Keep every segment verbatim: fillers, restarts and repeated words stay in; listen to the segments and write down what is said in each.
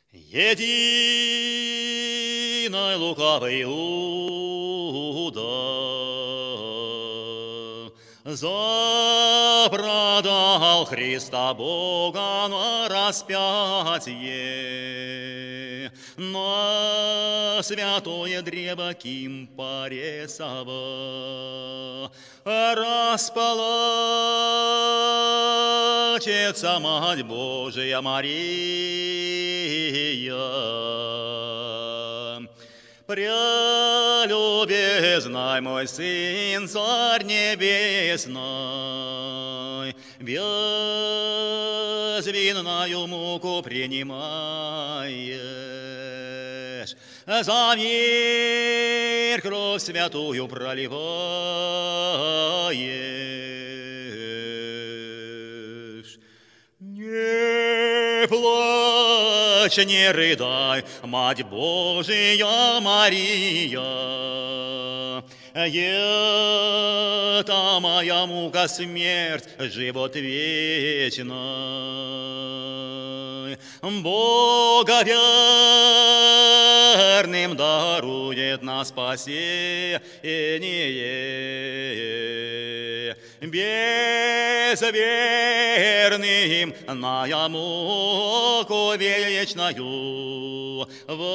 Единой лукавый Иуда запродал Христа Бога на распятие, на святое древо Кимпаресово расплачется Мать Божия Мария. Прелюбезный мой Сын, Царь Небесный, безвинную муку принимаешь, за мир кровь святую проливаешь. Не плачь, не рыдай, Мать Божия Мария, это моя мука смерть, живот вечный. Бога верным дарует на спасение, безверным на муку вечную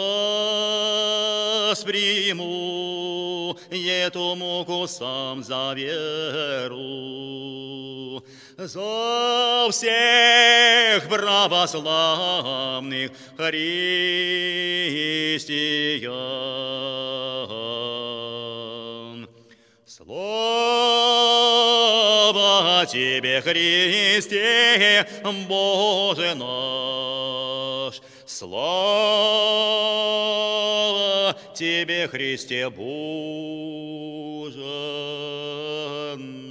восприму эту муку сам за веру. За всех православных христиан. Слава Тебе, Христе, Боже наш! Слава Тебе, Христе, Боже